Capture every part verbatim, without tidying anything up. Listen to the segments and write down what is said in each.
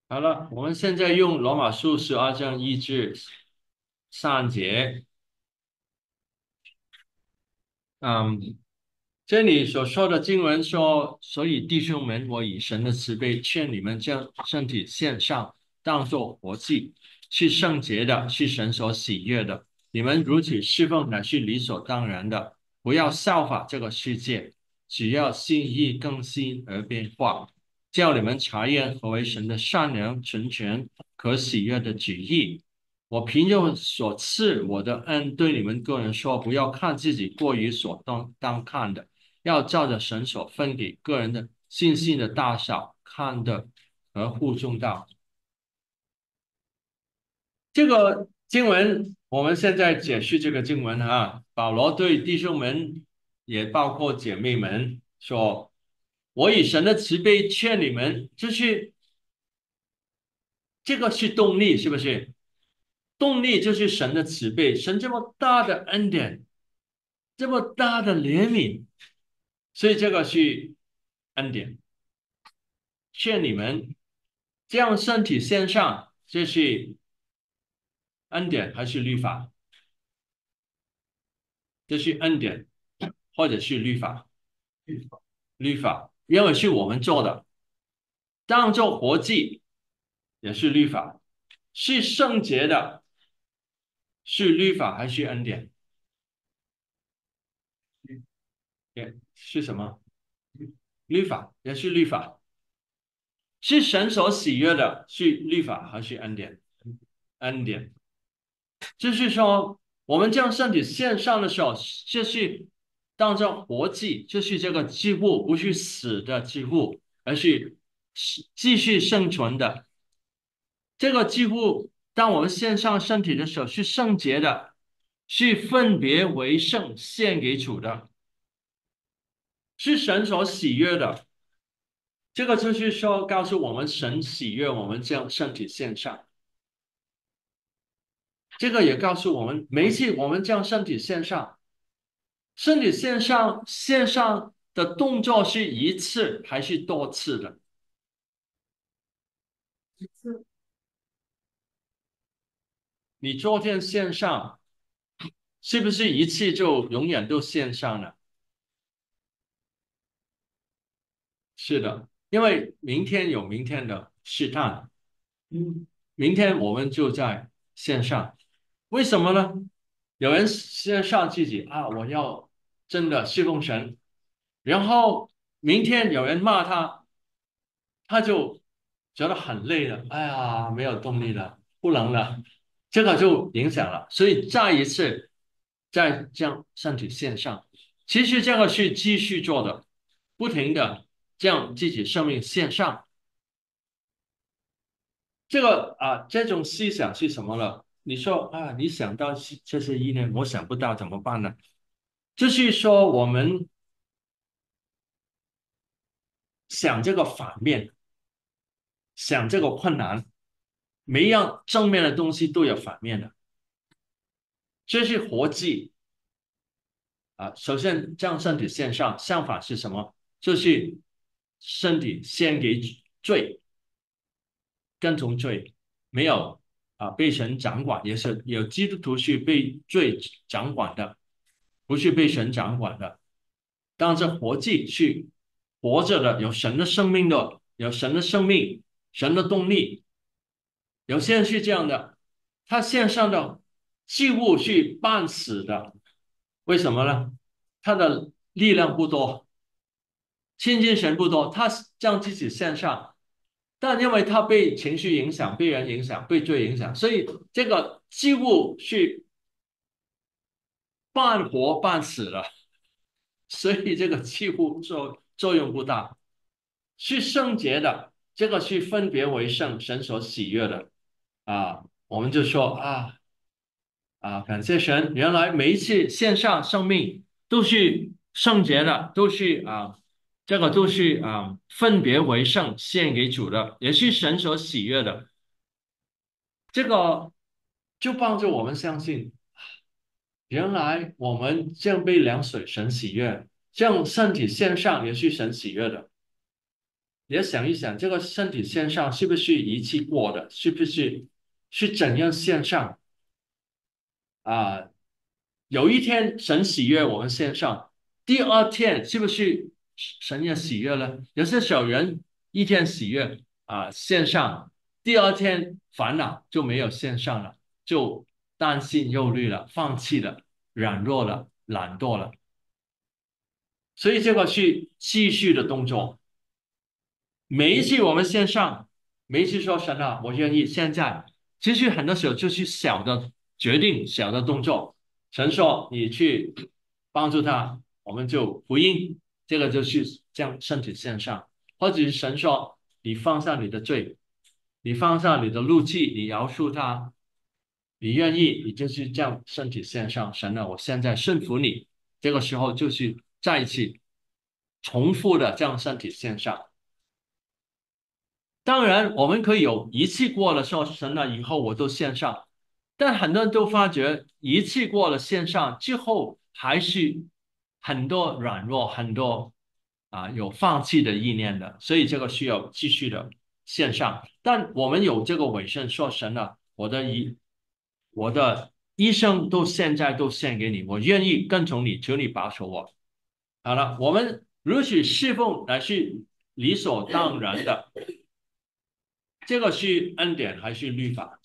好了，我们现在用罗马书十二章一至三节。嗯，这里所说的经文说，所以弟兄们，我以神的慈悲劝你们将身体献上，当作活祭，是圣洁的，是神所喜悦的。你们如此侍奉乃是理所当然的，不要效法这个世界，只要心意更新而变化，叫你们查验何为神的善良、纯全、可喜悦的旨意。我凭着所赐我的恩，对你们个人说，不要看自己过于所当当看的，要照着神所分给个人的信心的大小，看得合乎中道。这个经文，我们现在解释这个经文啊，保罗对弟兄们，也包括姐妹们说：“我以神的慈悲劝你们，就是这个是动力，是不是？动力就是神的慈悲，神这么大的恩典。”这么大的怜悯，所以这个是恩典。劝你们将身体献上，这是恩典还是律法？这是恩典，或者是律法？律法，因为是我们做的，当做活祭也是律法，是圣洁的，是律法还是恩典？也是什么？律法也是律法，是神所喜悦的，是律法还是恩典？恩典。就是说，我们将身体献上的时候，就是当做活祭，就是这个祭物不是死的祭物，而是继续生存的。这个祭物，当我们献上身体的时候，是圣洁的，是分别为圣，献给主的，是神所喜悦的。这个就是说，告诉我们神喜悦我们将身体献上。这个也告诉我们，每一次我们将身体献上。身体线上线上的动作是一次还是多次的？你昨天线上是不是一次就永远都线上了？是的，因为明天有明天的试探，嗯，明天我们就在线上，为什么呢？有人线上自己啊，我要真的侍奉神，然后明天有人骂他，他就觉得很累了，哎呀，没有动力了，不能了，这个就影响了。所以再一次再将身体线上，其实这个是继续做的，不停的将自己生命线上。这个啊，这种思想是什么呢？你说啊，你想到是这些意念，我想不到怎么办呢？就是说，我们想这个反面，想这个困难，每一样正面的东西都有反面的。这是活祭啊。首先将身体献上，相反是什么？就是身体献给罪，跟从罪，没有啊被神掌管，也是有基督徒是被罪掌管的，不是被神掌管的。当这活祭是活着的，有神的生命的，有神的生命，神的动力。有些人是这样的，他献上的祭物是半死的，为什么呢？他的力量不多，亲近神不多，他将自己献上，但因为他被情绪影响、被人影响、被罪影响，所以这个祭物是半活半死的，所以这个祭物作作用不大。是圣洁的，这个是分别为圣，神所喜悦的啊。我们就说啊啊，感谢神，原来每一次献上生命都是圣洁的，都是啊，这个都是啊分别为圣，献给主的，也是神所喜悦的。这个就帮助我们相信，原来我们这样被凉水神喜悦，这样身体献上也是神喜悦的。 你要想一想，这个身体线上是不是仪器过的？是不是是怎样线上啊？有一天神喜悦我们线上，第二天是不是神也喜悦了？有些小人一天喜悦啊线上，第二天烦恼就没有线上了，就担心忧虑了，放弃了，软弱了，懒惰了。所以这个是继续的动作。每一次我们线上，每一次说神啊，我愿意现在，其实很多时候就是小的决定、小的动作。神说你去帮助他，我们就回应，这个就是将身体线上，或者是神说你放下你的罪，你放下你的怒气，你饶恕他，你愿意，你就是将身体线上。神啊，我现在顺服你，这个时候就是再一次重复的将身体线上。当然，我们可以有一次过了说神了以后我都线上，但很多人都发觉一次过了线上之后，还是很多软弱，很多啊有放弃的意念的，所以这个需要继续的线上。但我们有这个委身说神了，我的一我的一生都现在都献给你，我愿意跟从你，求你保守我。好了，我们如此侍奉乃是理所当然的。这个是恩典还是律法？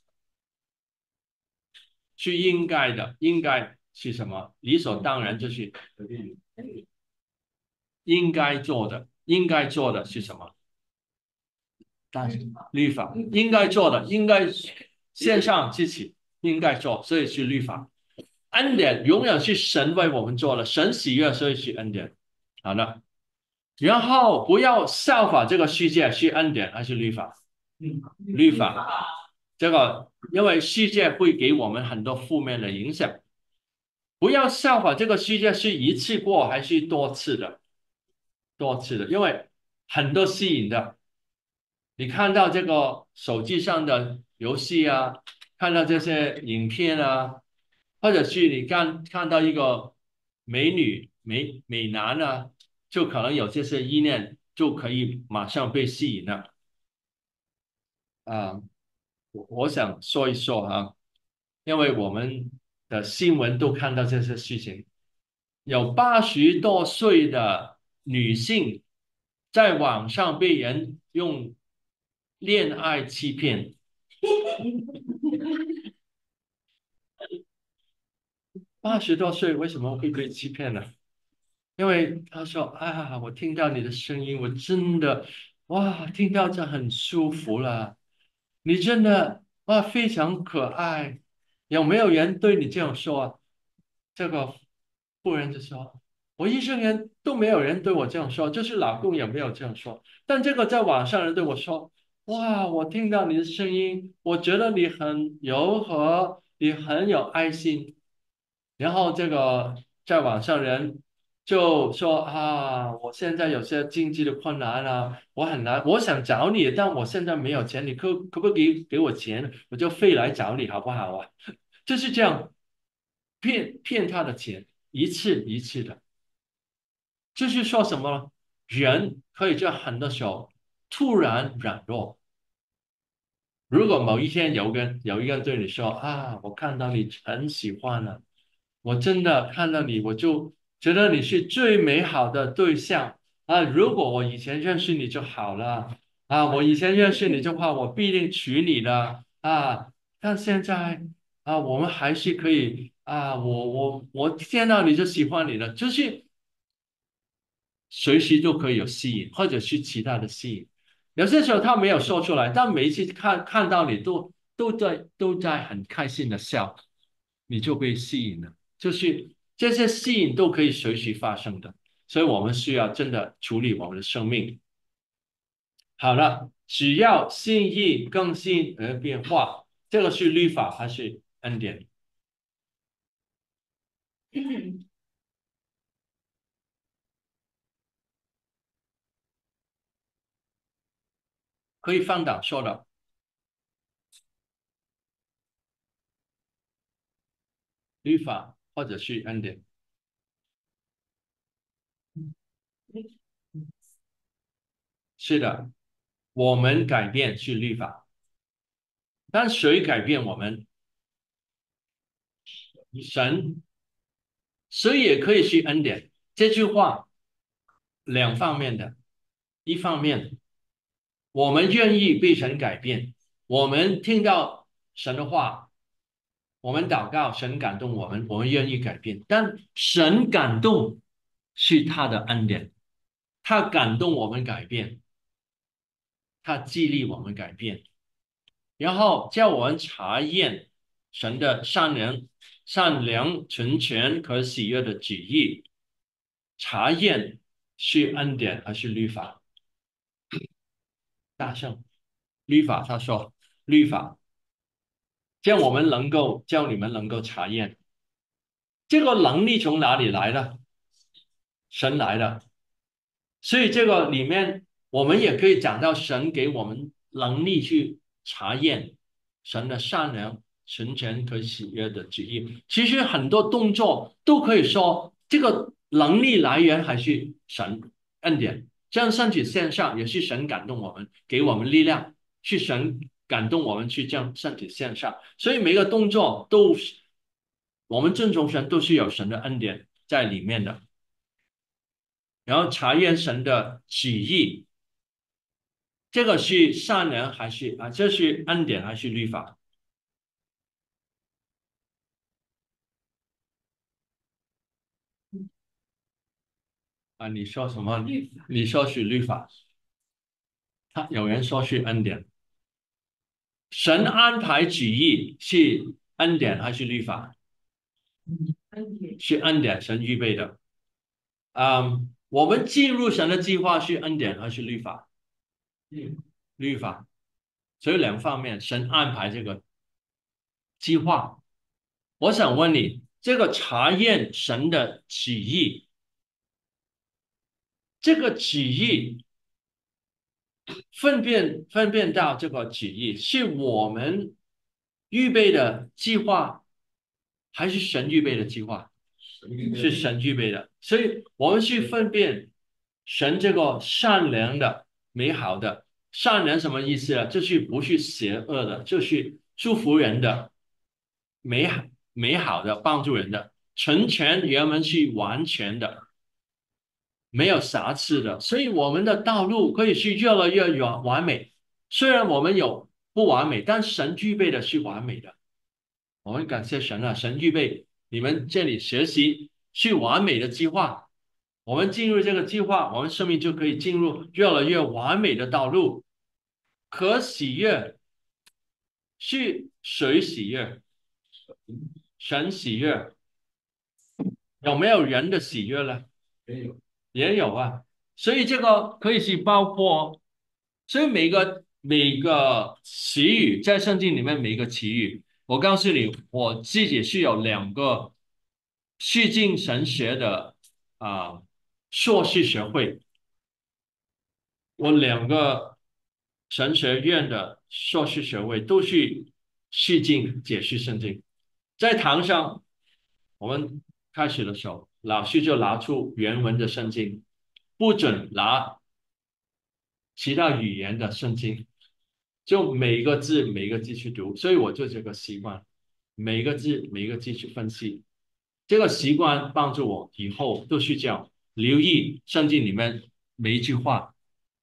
是应该的，应该是什么？理所当然就是应该做的，应该做的是什么？但是律法应该做的，应该线上自己应该做，所以是律法。恩典永远是神为我们做的，神喜悦，所以是恩典。好的，然后不要效法这个世界，是恩典还是律法？律法。这个因为世界会给我们很多负面的影响。不要效仿这个世界是一次过还是多次的，多次的，因为很多吸引的。你看到这个手机上的游戏啊，看到这些影片啊，或者是你看看到一个美女、美美男啊，就可能有这些意念，就可以马上被吸引了啊。我我想说一说哈，因为我们的新闻都看到这些事情。有八十多岁的女性在网上被人用恋爱欺骗，八十多岁为什么会被欺骗呢？因为她说啊，我听到你的声音，我真的哇，听到这很舒服了，你真的哇非常可爱，有没有人对你这样说啊？这个妇人就说：“我一生人都没有人对我这样说，就是老公也没有这样说。但这个在网上人对我说：哇，我听到你的声音，我觉得你很柔和，你很有爱心。然后这个在网上人就说啊，我现在有些经济的困难啊，我很难，我想找你，但我现在没有钱，你可可不可以给我钱，我就飞来找你，好不好啊？”就是这样骗骗他的钱，一次一次的。就是说什么呢？人可以在很多时候突然软弱。如果某一天有个人有一个人对你说啊，我看到你很喜欢了，我真的看到你，我就觉得你是最美好的对象啊。如果我以前认识你就好了啊，我以前认识你的话，我必定娶你的啊。但现在啊，我们还是可以啊，我我我见到你就喜欢你了，就是随时都可以有吸引，或者是其他的吸引。有些时候他没有说出来，但每一次看看到你都都在都在很开心的笑，你就被吸引了。就是这些吸引都可以随时发生的，所以我们需要真的处理我们的生命。好了，只要心意更新而变化，这个是律法还是恩典？可以放胆说的，律法或者是恩典。 是的，我们改变是律法，但谁改变我们？神，谁也可以去恩典。这句话两方面的，一方面我们愿意被神改变，我们听到神的话，我们祷告，神感动我们，我们愿意改变。但神感动是他的恩典，他感动我们改变，他激励我们改变，然后叫我们查验神的善良、善良、纯全和喜悦的旨意。查验是恩典还是律法？大圣，律法，他说律法，叫我们能够，叫你们能够查验。这个能力从哪里来的？神来的。所以这个里面，我们也可以讲到神给我们能力去查验神的善良、纯全和喜悦的旨意。其实很多动作都可以说，这个能力来源还是神恩典。这样身体线上也是神感动我们，给我们力量，是神感动我们去这样身体线上。所以每个动作都是我们尊重神，都是有神的恩典在里面的。然后查验神的旨意，这个是善良还是啊？这是恩典还是律法啊？你说什么？你说是律法，他有人说是恩典。神安排旨意是恩典还是律法？是恩典，神预备的。嗯，我们进入神的计划是恩典还是律法？律法，所以两方面，神安排这个计划。我想问你，这个查验神的旨意，这个旨意分辨分辨到这个旨意是我们预备的计划，还是神预备的计划？是神预备的，所以我们去分辨神这个善良的、美好的。善良什么意思啊？就是不是邪恶的，就是祝福人的、美好美好的、帮助人的。成全原文是完全的，没有瑕疵的，所以我们的道路可以是越来越完完美。虽然我们有不完美，但神具备的是完美的。我们感谢神啊，神预备你们这里学习是完美的计划。我们进入这个计划，我们生命就可以进入越来越完美的道路。可喜悦是谁喜悦？神喜悦，有没有人的喜悦呢？也有啊，所以这个可以是包括，所以每个每个词语在圣经里面每个词语，我告诉你，我自己是有两个细进神学的啊、硕士学位，我两个神学院的硕士学位都是细进解释圣经，在堂上我们开始的时候，老师就拿出原文的圣经。不准拿其他语言的圣经，就每个字每个字去读，所以我就这个习惯，每个字每个字去分析，这个习惯帮助我以后都是这样，留意圣经里面每一句话。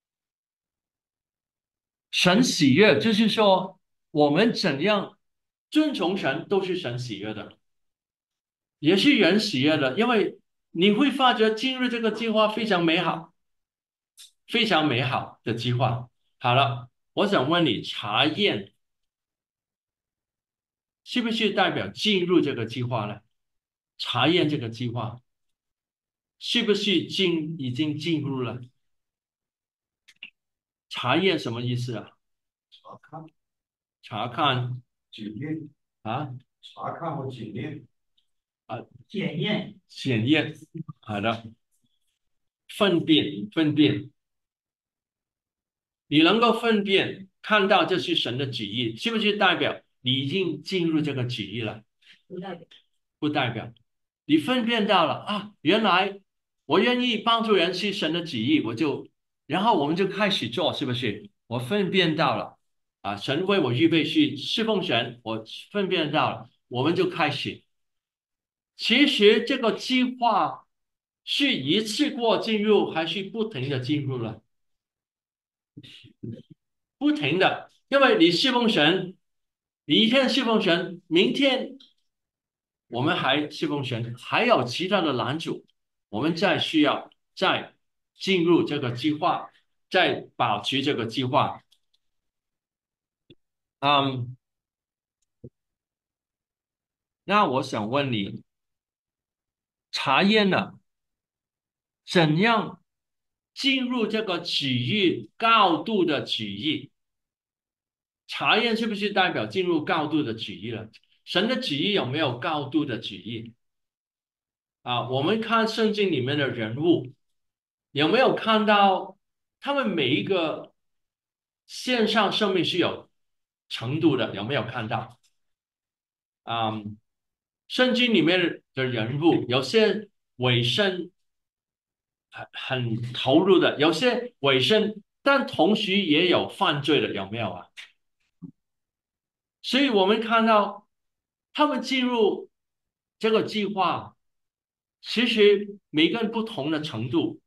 神喜悦，就是说我们怎样遵从神，都是神喜悦的，也是人喜悦的，因为你会发觉进入这个计划非常美好。非常美好的计划。好了，我想问你，查验是不是代表进入这个计划呢？查验这个计划是不是进已经进入了？查验什么意思啊？ 查看、 查看检验啊查看和检验。 啊， 检验， 检验。好的，分辨分辨，你能够分辨看到这是神的旨意，是不是代表你已经进入这个旨意了？ 不代表不代表你分辨到了啊，原来我愿意帮助人是神的旨意，我就然后我们就开始做，是不是？我分辨到了啊，神为我预备去侍奉神，我分辨到了，我们就开始。其实这个计划是一次过进入，还是不停的进入了？不停的，因为你侍奉神，你一天侍奉神，明天我们还侍奉神，还有其他的拦阻，我们再需要再进入这个计划，再保持这个计划。嗯，那我想问你，查验了怎样进入这个旨意高度的旨意？查验是不是代表进入高度的旨意了？神的旨意有没有高度的旨意啊？我们看圣经里面的人物，有没有看到他们每一个线上生命是有程度的？有没有看到？啊、圣经里面的人物，有些委身很很投入的，有些委身，但同时也有犯罪的，有没有啊？所以我们看到他们进入这个计划，其实每个人不同的程度，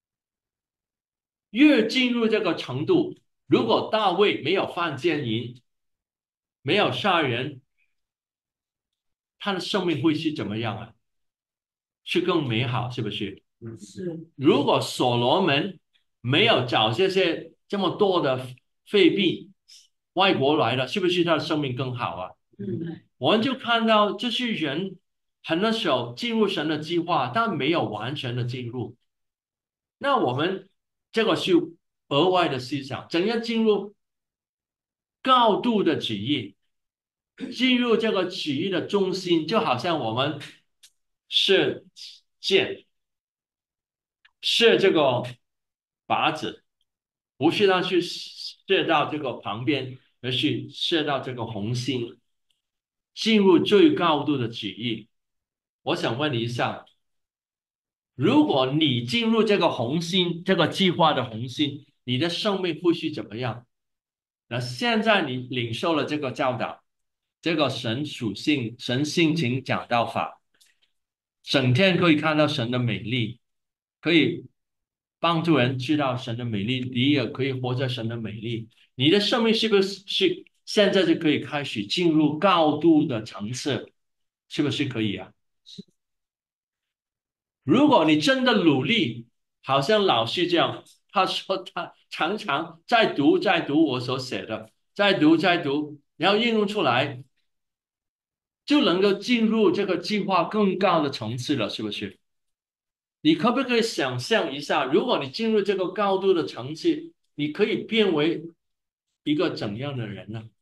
越进入这个程度，如果大卫没有犯奸淫，没有杀人，他的生命会是怎么样啊？是更美好，是不是？ 是， 如果所罗门没有找这些这么多的废币，外国来的，是不是他的生命更好啊？ 嗯， 我们就看到这些人很多时候进入神的计划，但没有完全的进入。那我们这个是额外的思想，怎样进入高度的旨意，进入这个旨意的中心，就好像我们射箭，射这个靶子，不是让去射到这个旁边，而是射到这个红心，进入最高度的旨意。我想问你一下，如果你进入这个红心，这个计划的红心，你的生命会是怎么样？那现在你领受了这个教导，这个神属性、神性情讲道法，整天可以看到神的美丽，可以帮助人知道神的美丽，你也可以活在神的美丽。你的生命是不是是现在就可以开始进入高度的层次？是不是可以啊？如果你真的努力，好像老师这样，他说他常常在读在读我所写的，在读在读，然后应用出来，就能够进入这个计划更高的层次了，是不是？你可不可以想象一下，如果你进入这个高度的层次，你可以变为一个怎样的人呢？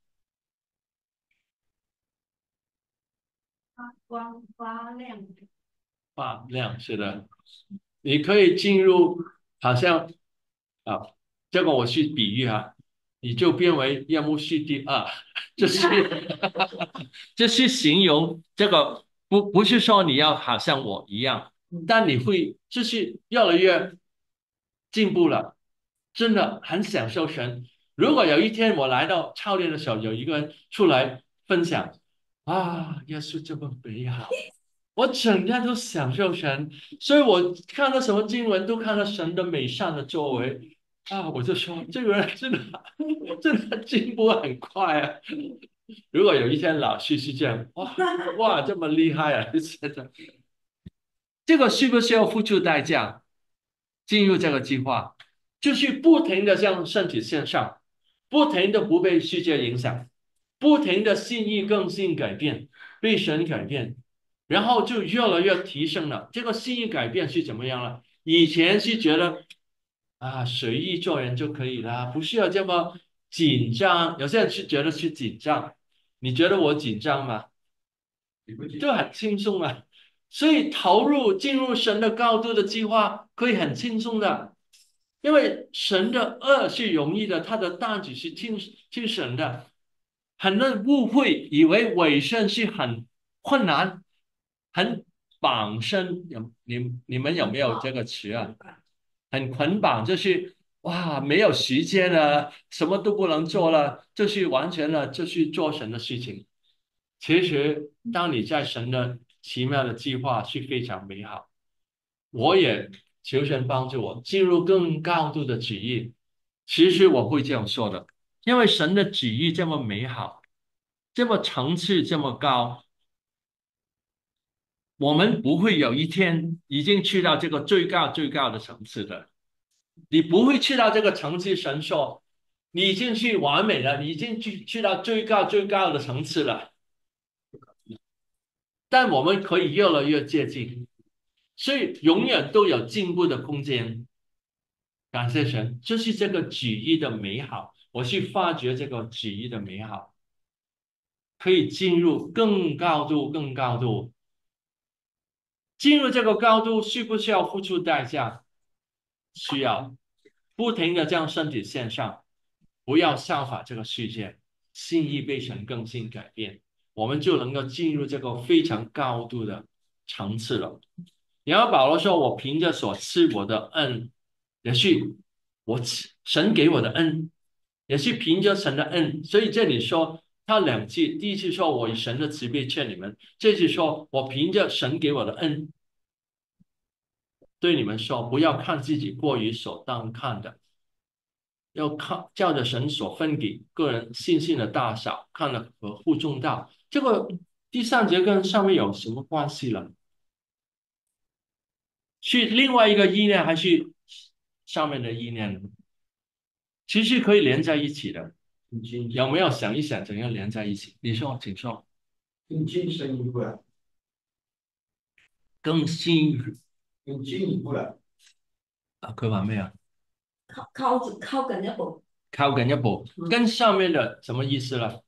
发光发亮， 发亮，是的。你可以进入，好像啊，这个我去比喻哈，你就变为夜幕系第二，这是这是形容这个不不是说你要好像我一样，但你会就是越来越进步了，真的很享受神。如果有一天我来到操练的时候，有一个人出来分享啊，耶稣这么美好。我整天都享受神，所以我看到什么经文都看到神的美善的作为啊，我就说这个人真的真的进步很快啊。如果有一天老师是这样，哇哇这么厉害啊，真的，这个需不需要付出代价进入这个计划？就是不停的向身体线上，不停的不被世界影响，不停的心意更新改变，被神改变。然后就越来越提升了。这个心意改变是怎么样了？以前是觉得啊随意做人就可以了，不需要这么紧张。有些人是觉得是紧张，你觉得我紧张吗？ 你不就很轻松啊。所以投入进入神的高度的计划可以很轻松的，因为神的恶是容易的，他的担子是轻轻省的。很多人误会以为委身是很困难。很绑身，有你你们有没有这个词啊？很捆绑，就是哇，没有时间了，什么都不能做了，就去完全了，就去做神的事情。其实，当你在神的奇妙的计划是非常美好。我也求神帮助我进入更高度的旨意。其实我会这样说的，因为神的旨意这么美好，这么层次这么高，我们不会有一天已经去到这个最高最高的层次的。你不会去到这个层次，神说你已经去完美了，你已经去去到最高最高的层次了。但我们可以越来越接近，所以永远都有进步的空间。感谢神，就是这个旨意的美好，我去发掘这个旨意的美好，可以进入更高度、更高度。进入这个高度需不需要付出代价？需要，不停的将身体献上，不要效法这个世界，心意被神更新改变，我们就能够进入这个非常高度的层次了。然后保罗说：“我凭着所赐我的恩，也是我神给我的恩，也是凭着神的恩。”所以这里说他两句，第一次说我以神的慈悲劝你们，这次说我凭着神给我的恩，对你们说，不要看自己过于所当看的，要看照着神所分给个人信心的大小，看了合乎中道。这个第三节跟上面有什么关系了？是另外一个意念，还是上面的意念呢？其实可以连在一起的。 更进有没有想一想怎样连在一起？你说，请说。 更进深一步了， 更新更进一步了。 啊，佢話咩啊？ 靠靠靠緊一步， 靠緊一步，跟上面的什麼意思了？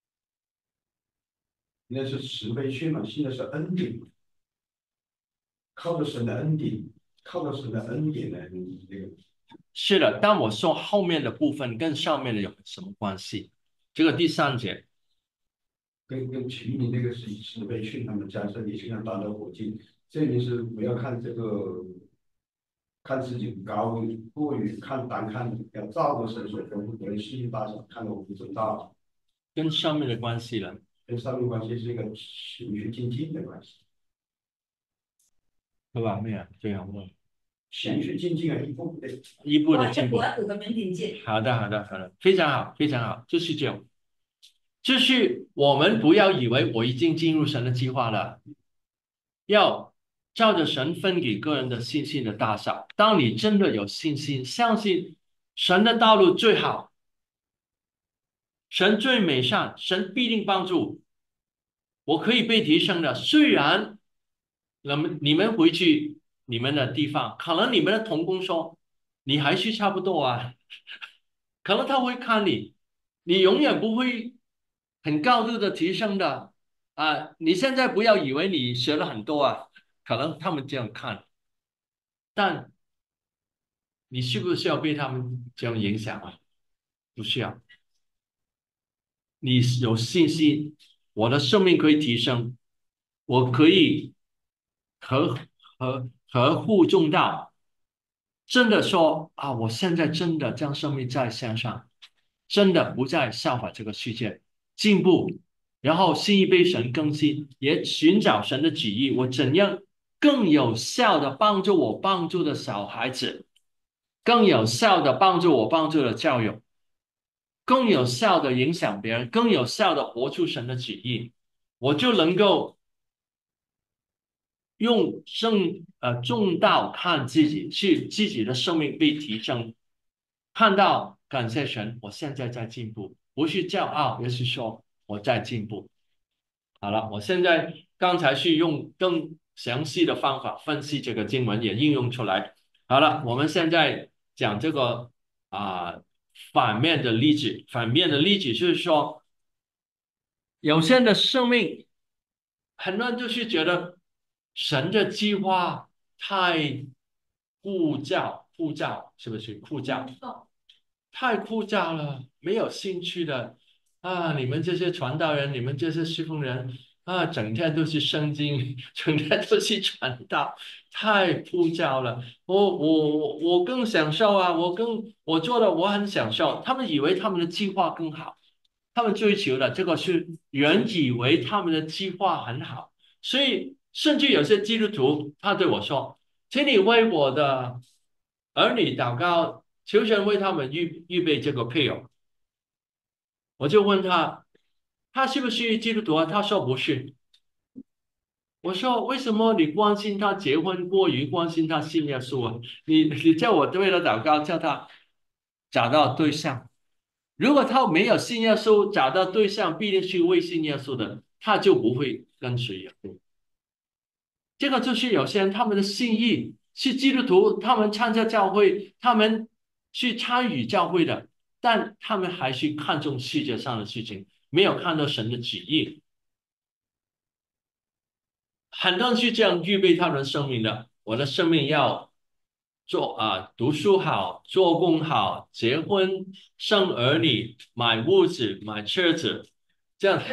那是慈悲训嘛，现在是恩典，靠着神的恩典，靠着神的恩典呢，那个是的，但我说后面的部分跟上面的有什么关系？这个第三节， 跟跟前面那个是以慈悲训他们加深，你尽量达到火箭。这里是不要看这个，看自己高，过于看单看，要照着神所吩咐的信心大小，看得我们最大， 跟上面的关系了。 跟上面关系是一个循序渐进的关系， 佢話咩啊？最後問循序渐进啊，一步步的。 一步的哇，一進步。 步一步咁樣連接。 好的，好的，好的，非常好，非常好，就是这样。就是我们不要以为我已经进入神的计划了，要照着神分给个人的信心的大小。当你真的有信心，相信神的道路最好，神最美善，神必定帮助我，可以被提升的。虽然那么你们回去你们的地方，可能你们的同工说你还是差不多啊，可能他会看你，你永远不会很高度的提升的啊！你现在不要以为你学了很多啊，可能他们这样看，但你需不需要被他们这样影响啊？不需要，你有信心，我的生命可以提升，我可以合合合乎中道，真的说啊，我现在真的将生命再向上，真的不再效法这个世界，进步，然后心意被神更新，也寻找神的旨意，我怎样更有效的帮助我帮助的小孩子，更有效的帮助我帮助的教育，更有效的影响别人，更有效的活出神的旨意，我就能够用正呃重道看自己，去自己的生命被提升，看到感谢神，我现在在进步，不是骄傲，而是说我在进步。好了，我现在刚才是用更详细的方法分析这个经文，也应用出来。好了，我们现在讲这个啊、反面的例子，反面的例子就是说，有些人的生命，很多人就是觉得神的计划太枯燥，枯燥是不是枯燥？太枯燥了，没有兴趣的啊！你们这些传道人，你们这些侍奉人， 啊，整天都是圣经，整天都是传道，太枯燥了。我我我我更享受啊，我更我做的我很享受。他们以为他们的计划更好，他们追求的这个是人以为他们的计划很好，所以甚至有些基督徒他对我说：“请你为我的儿女祷告，求神为他们预预备这个配偶。”我就问他，他是不是基督徒啊？他说不是。我说为什么你关心他结婚过于关心他信耶稣啊？你你叫我为了祷告，叫他找到对象。如果他没有信耶稣，找到对象必定是未信耶稣的，他就不会跟随耶稣。这个就是有些人他们的信义是基督徒，他们参加教会，他们去参与教会的，但他们还是看重世界上的事情，没有看到神的旨意。很多人是这样预备他们的生命的。我的生命要做啊，读书好，做工好，结婚、生儿女、买屋子、买车子，这样。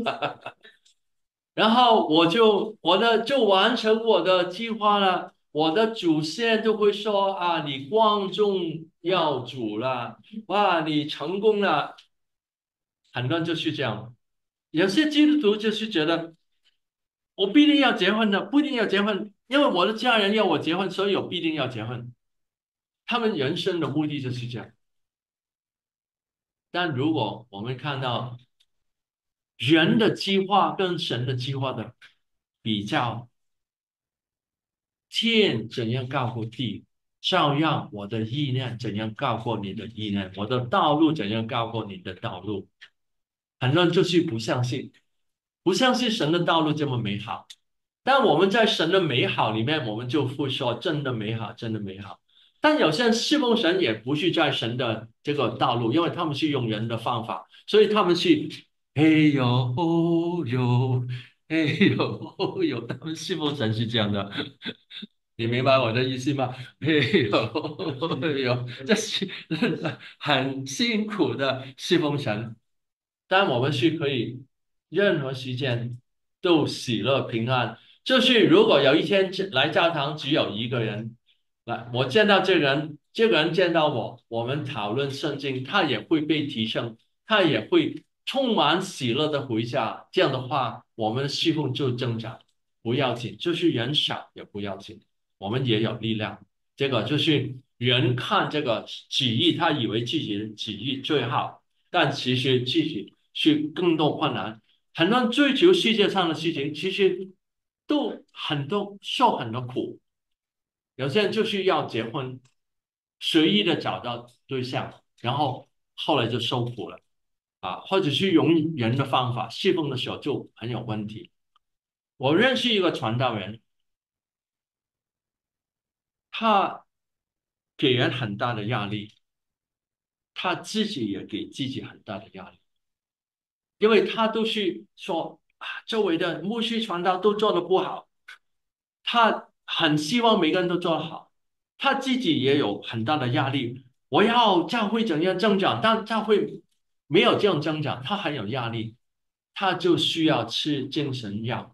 然后我就我的就完成我的计划了。我的祖先就会说啊，你光宗耀祖了，哇，你成功了。很多人就是这样，有些基督徒就是觉得我必定要结婚的，不一定要结婚，因为我的家人要我结婚，所以我必定要结婚。他们人生的目的就是这样。但如果我们看到人的计划跟神的计划的比较，天怎样高过地，照样我的意念怎样高过你的意念，我的道路怎样高过你的道路。很多人就是不相信，不相信神的道路这么美好。但我们在神的美好里面，我们就会说真的美好，真的美好。但有些人侍奉神也不是在神的这个道路，因为他们是用人的方法，所以他们是嘿呦吼呦，嘿呦吼呦，他们侍奉神是这样的。你明白我的意思吗？嘿呦吼呦，这是很辛苦的侍奉神。但我们是可以任何时间都喜乐平安。就是如果有一天来教堂只有一个人，来我见到这个人，这个人见到我，我们讨论圣经，他也会被提升，他也会充满喜乐的回家。这样的话，我们的侍奉就增长，不要紧，就是人少也不要紧，我们也有力量。这个就是人看这个旨意，他以为自己的旨意最好，但其实自己是更多困难。很多人追求世界上的事情，其实都很多受很多苦。有些人就是要结婚，随意的找到对象，然后后来就受苦了啊，或者是用人的方法侍奉的时候就很有问题。我认识一个传道人，他给人很大的压力，他自己也给自己很大的压力。因为他都是说啊，周围的牧师传道都做得不好，他很希望每个人都做得好，他自己也有很大的压力。我要教会怎样增长，但教会没有这样增长，他很有压力，他就需要吃精神药。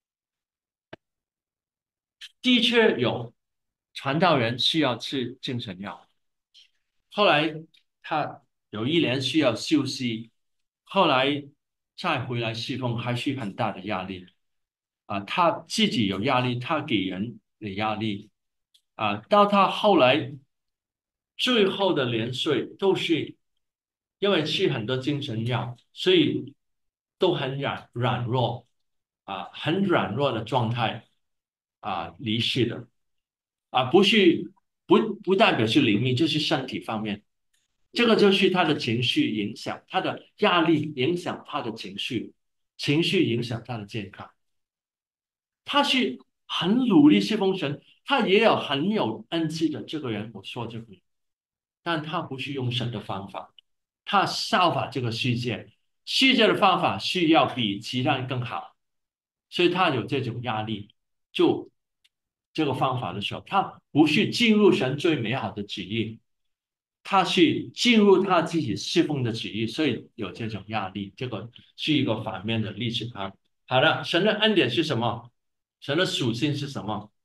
的确有传道人需要吃精神药，后来他有一年需要休息，后来再回来侍奉还是很大的压力啊，他自己有压力，他给人的压力啊，到他后来最后的年岁都是因为吃很多精神药，所以都很软软弱啊，很软弱的状态啊离世的啊，不是不不代表是灵命，就是身体方面。这个就是他的情绪影响，他的压力影响他的情绪，情绪影响他的健康。他是很努力侍奉神，他也有很有恩赐的这个人，我说这个人，但他不是用神的方法，他效法这个世界，世界的方法是要比其他人更好，所以他有这种压力。就这个方法的时候，他不是进入神最美好的旨意，他是进入他自己侍奉的旨意，所以有这种压力。这个是一个反面的例子啊。 好的，神的恩典是什么？神的属性是什么？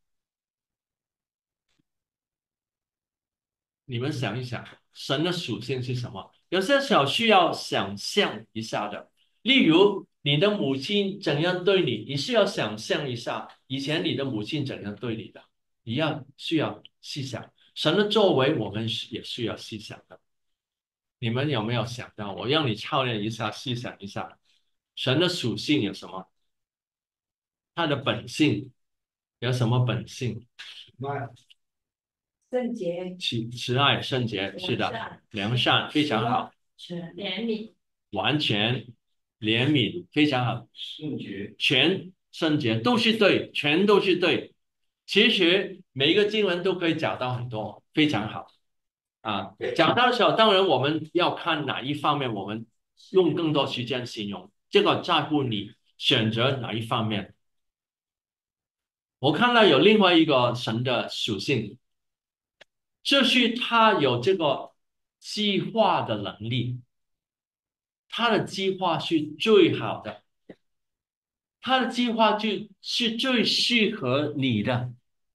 你们想一想，神的属性是什么？有些时候需要想象一下的。例如，你的母亲怎样对你，你需要想象一下，以前你的母亲怎样对你的，你要需要细想。神的作为，我们也需要细想的。你们有没有想到？我让你操练一下，细想一下，神的属性有什么？他的本性有什么本性？ 那圣洁、 慈慈爱、圣洁，是的， 良善、 良善，非常好。 全怜悯、 完全怜悯，非常好， 圣洁， 全圣洁都是对，全都是对。其实每一个经文都可以找到很多，非常好啊。讲到的时候，当然我们要看哪一方面，我们用更多时间形容，这个在乎你选择哪一方面。我看到有另外一个神的属性，就是他有这个计划的能力，他的计划是最好的。他的计划就是最适合你的，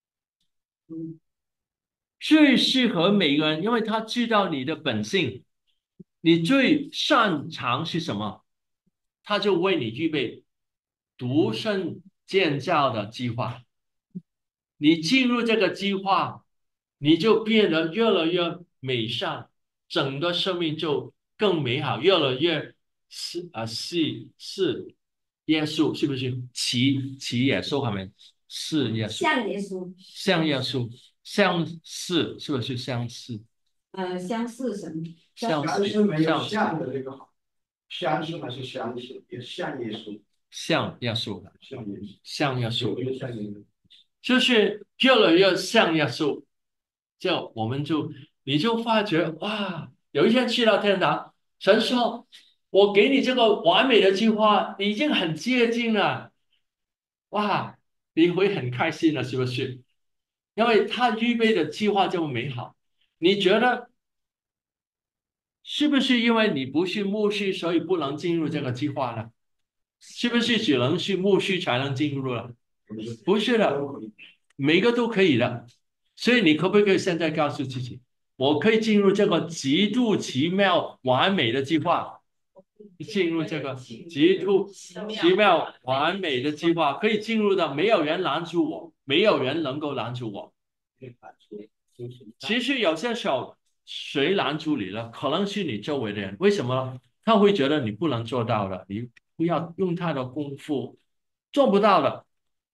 最适合每个人，因为他知道你的本性，你最擅长是什么，他就为你预备独身建造的计划。你进入这个计划，你就变得越来越美善，整个生命就更美好，越来越是啊是是耶稣，是不是？骑骑耶稣，还没是耶稣， 像耶稣， 像耶稣，相似，是不是相似？ 呃，相似神， 相似相是没有像像的那个好，相是还是相似，也像耶稣， 像耶稣， 像耶稣， 像耶稣， 有没有像耶稣？ 就是越来越像耶稣，就我们就你就发觉哇，有一天去到天堂，神说：“我给你这个完美的计划，你已经很接近了。”哇，你会很开心的，是不是？因为他预备的计划这么美好，你觉得是不是因为你不是牧师，所以不能进入这个计划呢？是不是只能是牧师才能进入了？ 不是， 不是的， 都可以。 每个都可以的。所以你可不可以现在告诉自己，我可以进入这个极度奇妙完美的计划？进入这个极度奇妙完美的计划，可以进入的，没有人拦住我，没有人能够拦住我。其实有些时候，谁拦住你了？可能是你周围的人。为什么？他会觉得你不能做到的，你不要用太多功夫，做不到的。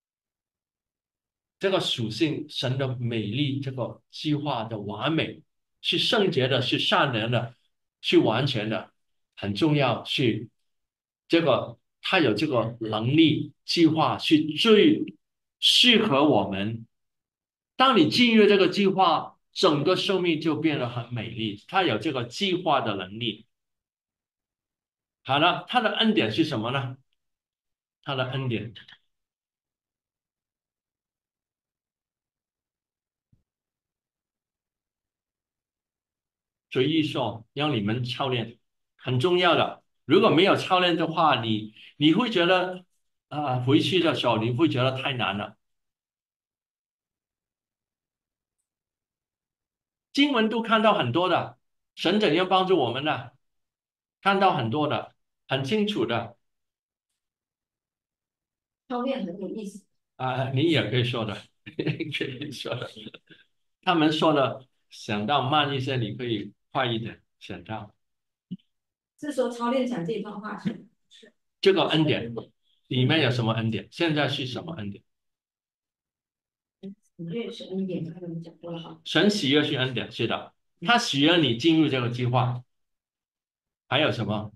这个属性，神的美丽，这个计划的完美，是圣洁的，是善良的，是完全的，很重要。是这个，他有这个能力，计划是最适合我们。当你进入这个计划，整个生命就变得很美丽。他有这个计划的能力。好了，他的恩典是什么呢？他的恩典。随意说，让你们操练，很重要的。如果没有操练的话，你你会觉得啊、回去的时候你会觉得太难了。经文都看到很多的，神怎样帮助我们的，看到很多的，很清楚的操练很有意思。 啊、你也可以说的，可以说的。他们说的，想到慢一些，你可以快一点想到是说操练讲这段话是这个恩典里面有什么恩典？现在是什么恩典？ 喜悦是恩典，刚才我们讲过了哈。 神喜悦是恩典，是的，他喜悦你进入这个计划。还有什么？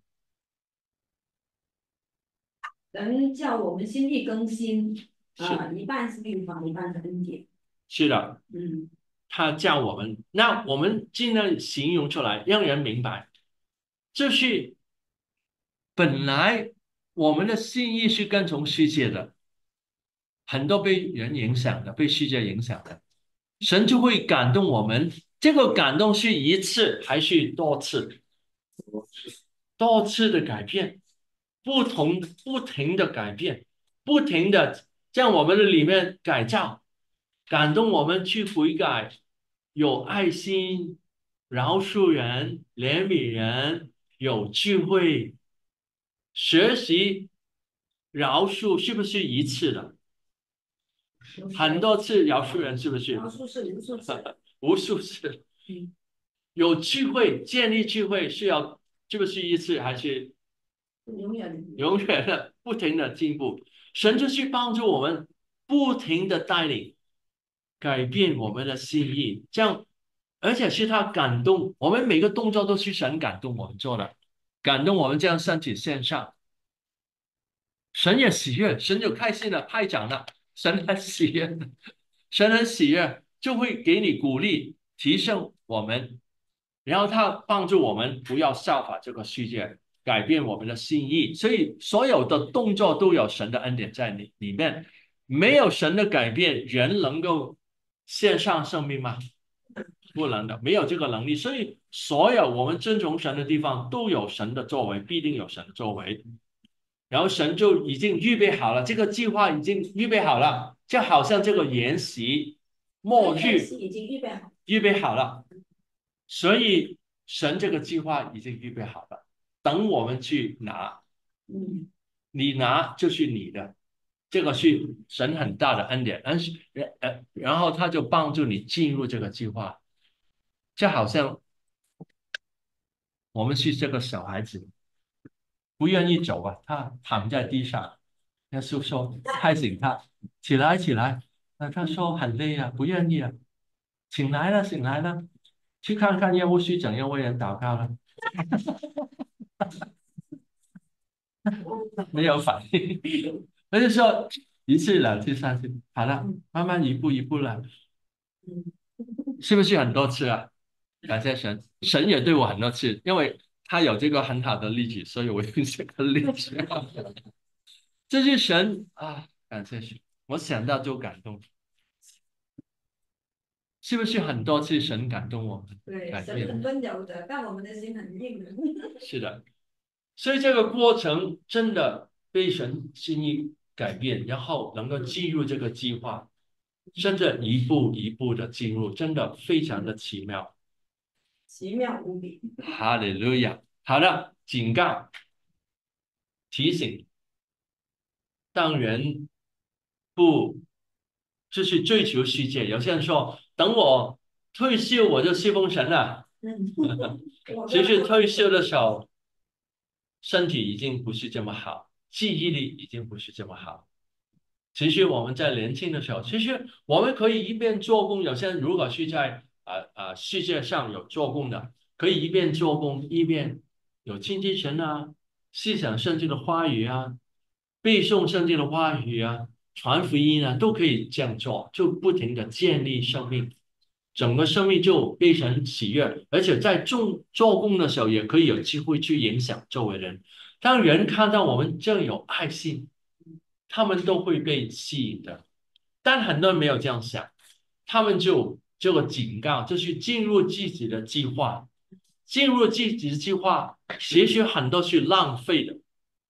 神叫我们心意更新， 是啊、一半是律法，一半是恩典。 是的， 嗯， 他叫我们，那我们尽量形容出来，让人明白，就是本来我们的心意是跟从世界的，很多被人影响的，被世界影响的，神就会感动我们。这个感动是一次还是多次？多次的改变。 不同不停的改变，不停的将我们的里面改造，感动我们去悔改，有爱心，饶恕人，怜悯人，有智慧，学习饶恕是不是一次的？很多次饶恕人是不是？ 描述是无数次， 无数次。 嗯， 有智慧，建立智慧是要是不是一次还是永远永远的不停的进步？神就去帮助我们，不停的带领，改变我们的心意，这样，而且是他感动我们每个动作都是神感动我们做的，感动我们这样身体线上，神也喜悦，神就开心了，拍掌了，神很喜悦，神很喜悦，就会给你鼓励，提升我们。然后他帮助我们不要效法这个世界，改变我们的心意。所以所有的动作都有神的恩典在里里面，没有神的改变，人能够献上生命吗？不能的，没有这个能力。所以所有我们尊崇神的地方都有神的作为，必定有神的作为。然后神就已经预备好了，这个计划已经预备好了，就好像这个筵席末日已经预备好， 预备好了。所以神这个计划已经预备好了，等我们去拿， 嗯， 你拿就是你的，这个是神很大的恩典，但是呃，然后他就帮助你进入这个计划，就好像我们是这个小孩子不愿意走啊，他躺在地上，那叔叔拍醒他，起来起来，那他说很累啊，不愿意啊，醒来了醒来了，去看看耶稣是怎样为人祷告了。没有反应，那就说一次两次三次，好了，慢慢一步一步了，是不是很多次啊？感谢神，神也对我很多次，因为他有这个很好的例子，所以我用这个例子。这是神啊，感谢神，我想到就感动，是不是很多次神感动我们？ 对， 改变神很温柔的，但我们的心很硬的。 是的，所以这个过程真的被神心意改变，然后能够进入这个计划，甚至一步一步的进入，真的非常的奇妙。 奇妙无比。 哈利路亚！好的，警告、提醒，当人不就是追求世界，有些人说，等我退休我就侍奉神了。 嗯， 其实退休的时候，身体已经不是这么好，记忆力已经不是这么好。其实我们在年轻的时候，其实我们可以一边做工，有些人如果是在啊啊、呃呃、世界上有做工的，可以一边做工一边有亲近神啊，思想圣经的话语啊，背诵圣经的话语啊，传福音啊，都可以这样做，就不停的建立生命，整个生命就非常喜悦，而且在做做工的时候，也可以有机会去影响周围人。当人看到我们这样有爱心，他们都会被吸引的。但很多人没有这样想，他们就这个警告，就是进入自己的计划，进入自己的计划，其实很多是浪费的。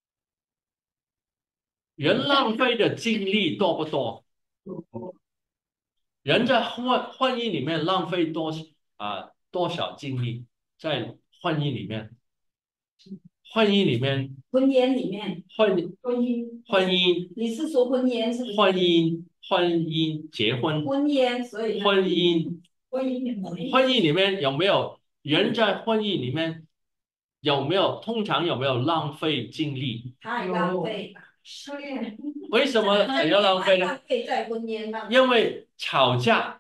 人浪费的精力多不多？人在婚婚姻里面浪费多啊多少精力在婚姻里面？婚姻里面， 婚姻里面， 婚婚姻， 婚姻， 你是说婚姻是不是？ 婚姻，婚姻，结婚， 婚姻，所以呢婚姻， 婚姻， 婚姻里面有没有人在婚姻里面有没有通常有没有浪费精力？ 太浪费了。 为什么要浪费呢？ 浪费在婚姻上。 因为吵架，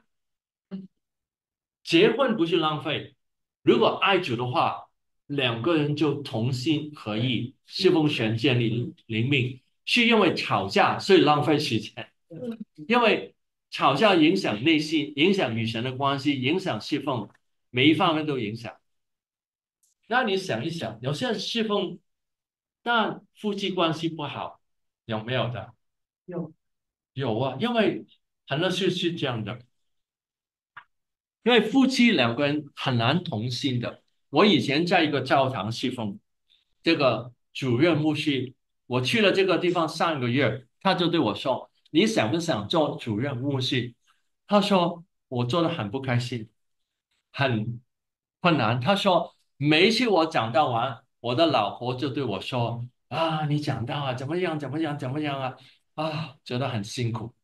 结婚不是浪费。如果爱主的话，两个人就同心合意，侍奉神建立灵命，是因为吵架所以浪费时间。因为吵架影响内心，影响与神的关系，影响侍奉，每一方面都影响。那你想一想，有些人侍奉，但夫妻关系不好，有没有的？ 有有啊，因为很多事是这样的，因为夫妻两个人很难同心的。我以前在一个教堂侍奉，这个主任牧师我去了这个地方上个月，他就对我说：“你想不想做主任牧师？”他说我做的很不开心，很困难。他说每一次我讲到完，我的老婆就对我说：“啊，你讲到啊，怎么样，怎么样，怎么样啊？啊，觉得很辛苦。”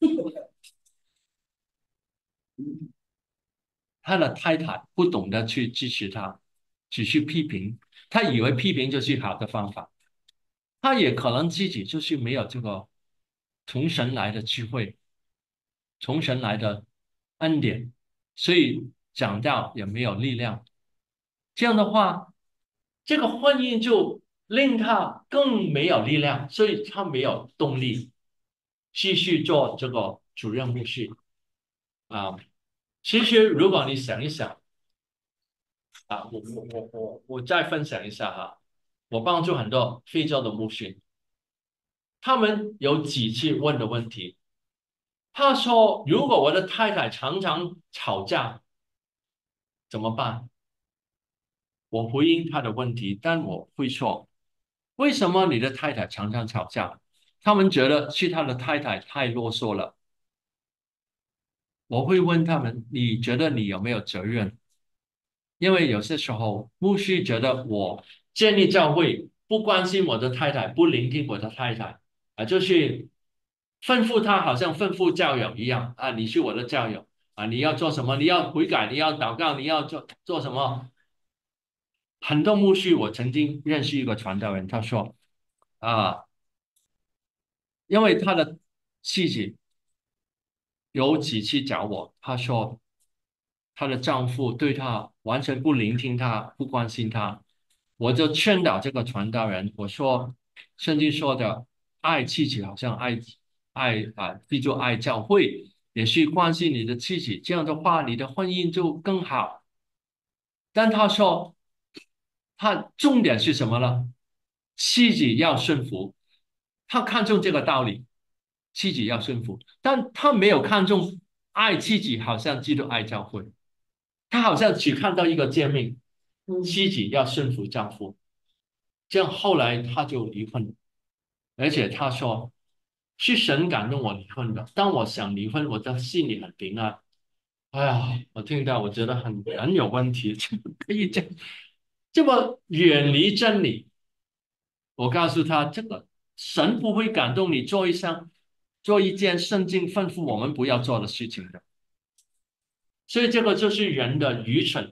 他的太太不懂得去支持他，只去批评，他以为批评就是好的方法。他也可能自己就是没有这个从神来的智慧，从神来的恩典，所以讲道也没有力量。这样的话，这个婚姻就令他更没有力量，所以他没有动力继续做这个主任牧师啊。其实如果你想一想啊，我我我我我再分享一下哈，我帮助很多非洲的牧师，他们有几次问的问题。他说：“如果我的太太常常吵架怎么办？”我回应他的问题，但我会说：“为什么你的太太常常吵架？”他们觉得是他的太太太啰嗦了。我会问他们：“你觉得你有没有责任？”因为有些时候牧师觉得我建立教会，不关心我的太太，不聆听我的太太啊，就是吩咐他，好像吩咐教友一样啊，你是我的教友啊，你要做什么？你要悔改，你要祷告，你要做做什么？很多牧师，我曾经认识一个传道人，他说啊，因为他的妻子有几次找我，她说她的丈夫对她完全不聆听她，不关心她。我就劝导这个传道人，我说圣经说的爱妻子好像爱爱啊，记住爱教会，也是关心你的妻子，这样的话你的婚姻就更好。但他说他重点是什么呢？妻子要顺服，他看重这个道理，妻子要顺服，但他没有看重爱妻子，好像基督爱教会，他好像只看到一个诫命，妻子要顺服丈夫，这样后来他就离婚了，而且他说是神感动我离婚的，当我想离婚，我的心里很平安。哎呀，我听到我觉得很很有问题，怎么可以这样这么远离真理？我告诉他，这个神不会感动你做一项做一件圣经吩咐我们不要做的事情的，所以这个就是人的愚蠢，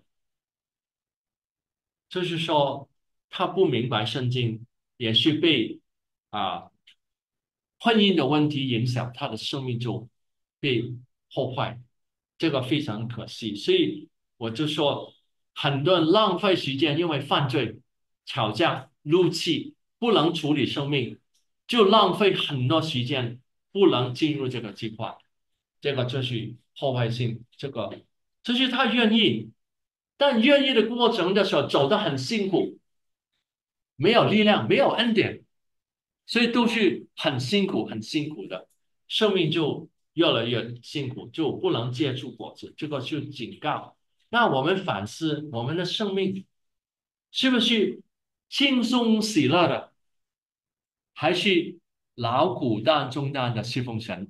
就是说他不明白圣经，也是被啊婚姻的问题影响，他的生命就被破坏，这个非常可惜。所以我就说，很多人浪费时间，因为犯罪、吵架、怒气，不能处理生命，就浪费很多时间，不能进入这个计划。这个就是破坏性，这个就是他愿意，但愿意的过程的时候走得很辛苦，没有力量，没有恩典。所以都是很辛苦、很辛苦的，生命就越来越辛苦，就不能结出果子。这个就警告。那我们反思，我们的生命是不是轻松喜乐的，还是劳苦担重担的侍奉神？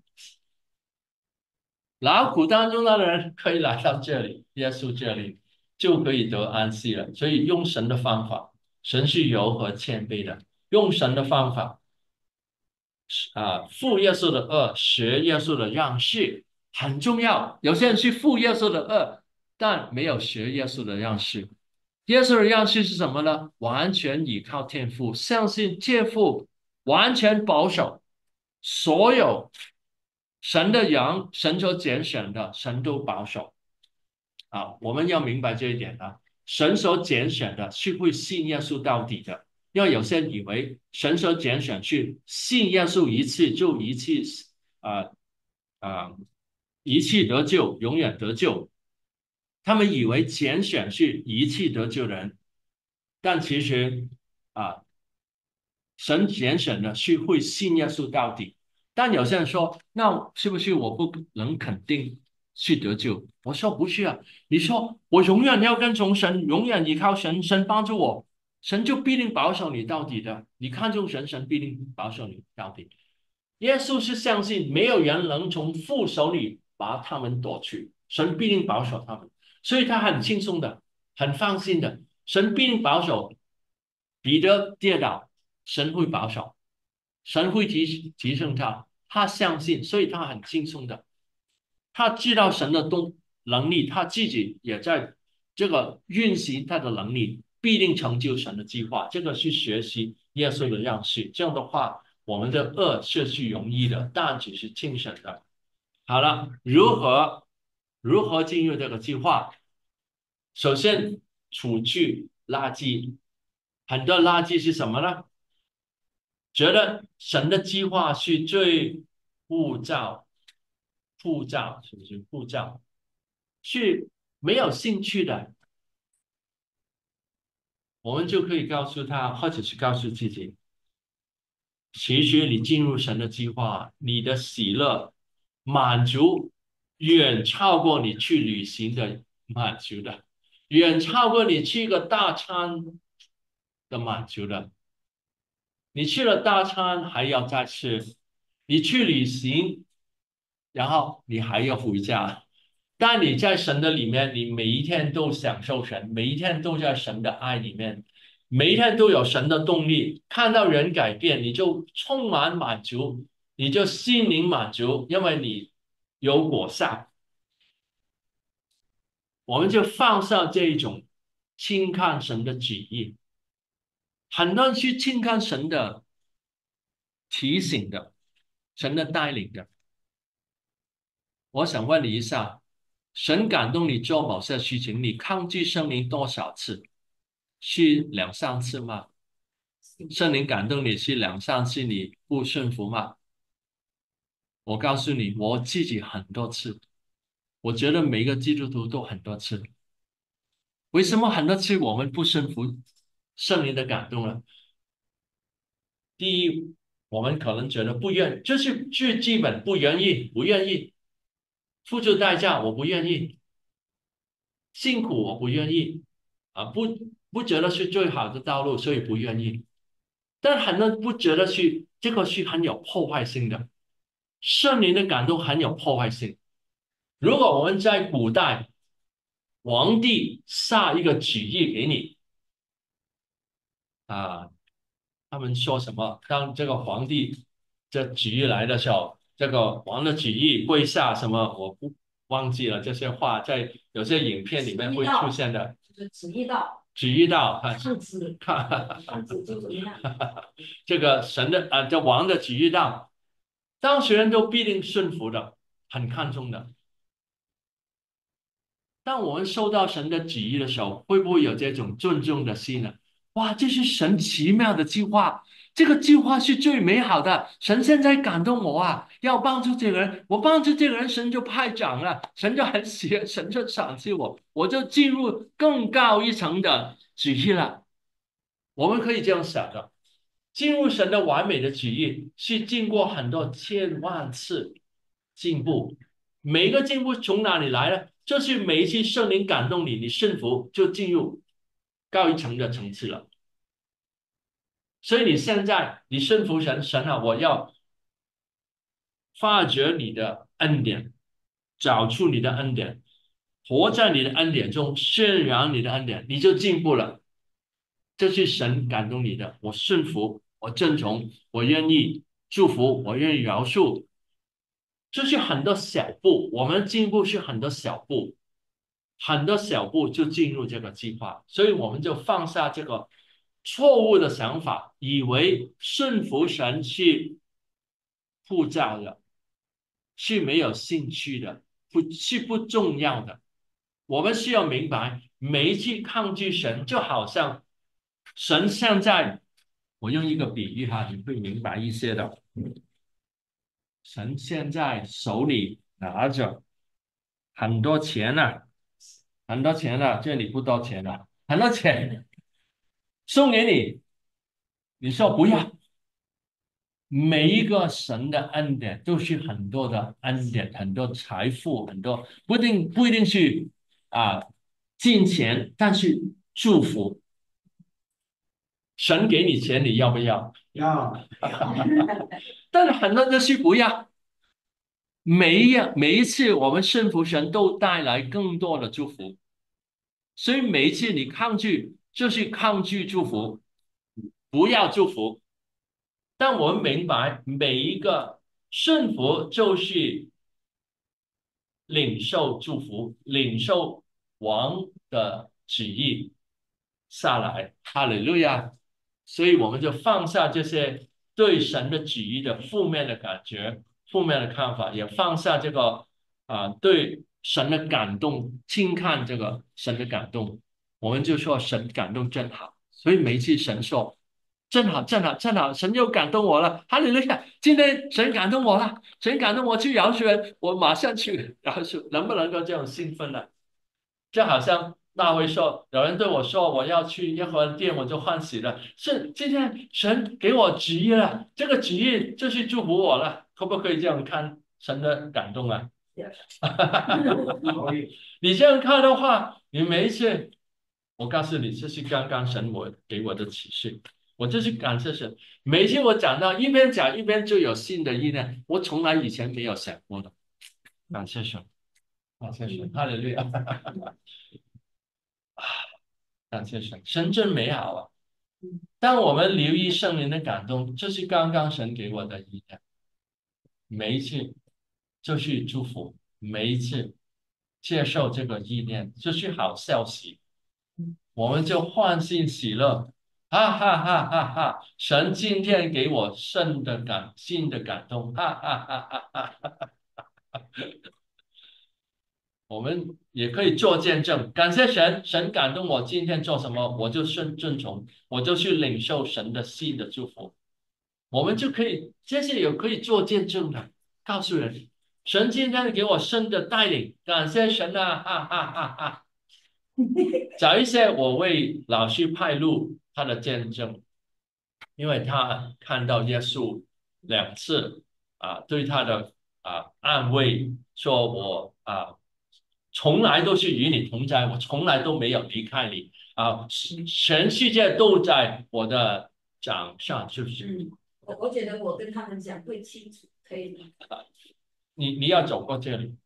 劳苦担重担的人可以来到这里，耶稣这里就可以得安息了。所以用神的方法，神是柔和谦卑的，用神的方法。啊，负耶稣的恶，学耶稣的样式很重要。有些人去负耶稣的恶，但没有学耶稣的样式。耶稣的样式是什么呢？完全依靠天父，相信天父，完全保守所有神的羊，神所拣选的，神都保守。啊，我们要明白这一点啊，神所拣选的是会信耶稣到底的。因为有些人以为神所拣选去信耶稣一次就一次啊啊一次得救，永远得救。他们以为拣选是一次得救的人，但其实啊，神拣选的是会信耶稣到底。但有些人说，那是不是我不能肯定去得救？我说不是啊，你说我永远要跟从神，永远依靠神，神帮助我。 神就必定保守你到底的。你看重神，神必定保守你到底。耶稣是相信没有人能从父手里把他们夺去，神必定保守他们，所以他很轻松的，很放心的，神必定保守。彼得跌倒，神会保守，神会提提升他，他相信，所以他很轻松的，他知道神的动能力，他自己也在这个运行他的能力，必定成就神的计划。这个是学习耶稣的样式，这样的话，我们的恶是去容易的，但只是轻省的。好了，如何如何进入这个计划？首先，除去垃圾。很多垃圾是什么呢？觉得神的计划是最枯燥、枯燥，是不是枯燥？是没有兴趣的，我们就可以告诉他，或者是告诉自己，其实你进入神的计划，你的喜乐、满足远超过你去旅行的满足的，远超过你去一个大餐的满足的。你去了大餐还要再吃，你去旅行，然后你还要回家。但你在神的里面，你每一天都享受神，每一天都在神的爱里面，每一天都有神的动力。看到人改变，你就充满满足，你就心灵满足，因为你有果效。我们就放下这一种轻看神的旨意，很多人去轻看神的提醒的，神的带领的。我想问你一下，神感动你做某些事情，你抗拒圣灵多少次？是两三次吗？圣灵感动你是两三次，你不顺服吗？我告诉你，我自己很多次，我觉得每个基督徒都很多次。为什么很多次我们不顺服圣灵的感动呢？第一，我们可能觉得不愿，这是最基本，不愿意，不愿意付出代价，我不愿意。辛苦我不愿意啊，不不觉得是最好的道路，所以不愿意。但很多人不觉得是这个是很有破坏性的，圣灵的感动很有破坏性。如果我们在古代，皇帝下一个旨意给你啊，他们说什么？当这个皇帝这旨意来的时候，这个王的旨意跪下什么？我不忘记了这些话，在有些影片里面会出现的。 就是旨意到， 旨意到， 上旨， 看， 上旨就怎么样？ 这个神的啊，这王的旨意到，当事人都必定顺服的，很看重的。当我们受到神的旨意的时候，会不会有这种尊重的心呢？哇，这是神奇妙的计划，这个计划是最美好的。神现在感动我啊，要帮助这个人，我帮助这个人，神就派奖了，神就很喜悦，神就赏赐我，我就进入更高一层的旨意了。我们可以这样想的，进入神的完美的旨意是经过很多千万次进步，每一个进步从哪里来呢？就是每一次圣灵感动你，你顺服就进入高一层的层次了。所以你现在你顺服神，神啊，我要发掘你的恩典，找出你的恩典，活在你的恩典中，渲染你的恩典，你就进步了。这是神感动你的，我顺服，我遵从，我愿意祝福，我愿意饶恕。这是很多小步，我们进步是很多小步，很多小步就进入这个计划，所以我们就放下这个错误的想法，以为顺服神是枯燥的，是没有兴趣的，不是不重要的。我们需要明白，每一次抗拒神，就好像神现在，我用一个比喻哈，你会明白一些的。神现在手里拿着很多钱啊，很多钱啊，这里不多钱啊，很多钱送给你，你说不要。每一个神的恩典都是很多的恩典，很多财富，很多不一定不一定是啊金钱，但是祝福。 神给你钱，你要不要？ 要但是很多人是不要。每一样每一次我们顺服神，都带来更多的祝福。所以每一次你抗拒，就是抗拒祝福，不要祝福。但我们明白，每一个顺服就是领受祝福，领受王的旨意下来，哈利路亚！所以我们就放下这些对神的旨意的负面的感觉、负面的看法，也放下这个啊、对神的感动，轻看这个神的感动，我们就说神感动真好。所以每一次神说正好，正好，正好，神又感动我了，哈利路亚！今天神感动我了，神感动我去饶恕人，我马上去饶恕，能不能够这样兴奋呢？就好像大卫说，有人对我说我要去耶和华的殿，我就欢喜了。是今天神给我旨意了，这个旨意就是祝福我了，可不可以这样看神的感动啊？ 可以。 你这样看的话，你每一次，我告诉你，这是刚刚神我给我的启示，我就是感谢神。每一次我讲到一边讲一边就有新的意念，我从来以前没有想过的。感谢神，感谢神，哈利路亚，感谢神，神真美好啊！当我们留意圣灵的感动，这是刚刚神给我的意念。每一次就是祝福，每一次接受这个意念，就是好消息。我们就欢欣喜乐，哈哈哈哈哈！神今天给我圣的感新的感动，哈哈哈哈哈哈！我们也可以做见证，感谢神，神感动我今天做什么，我就顺遵从，我就去领受神的新的祝福。我们就可以这些也可以做见证的，告诉人，神今天给我生的带领，感谢神啊，哈哈哈哈！找一些我为老师派路他的见证，因为他看到耶稣两次啊，对他的啊安慰，说我啊从来都是与你同在，我从来都没有离开你啊，全世界都在我的掌上，是不是？ 嗯，我我觉得我跟他们讲会清楚，可以吗？ 你你要走过这里，